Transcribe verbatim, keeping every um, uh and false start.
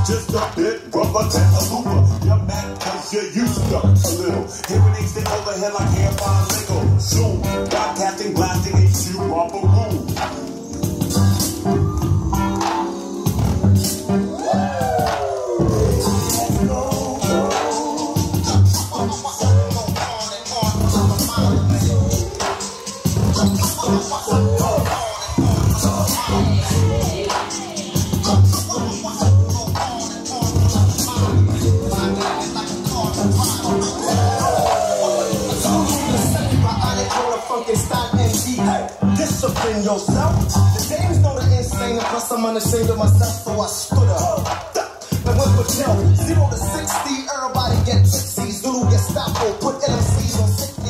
just a bit, rubber than a looper. You're mad cause you're used to a little. Hearing aids that overhead like hair by Lego. Zoom, broadcasting, blasting, H U, romper room. Discipline yourself. The James know the insane, and plus I'm unashamed of myself, so I stood up. And went for jail, zero to sixty, everybody get tipsy. Zulu Gestapo, put L M Cs on six.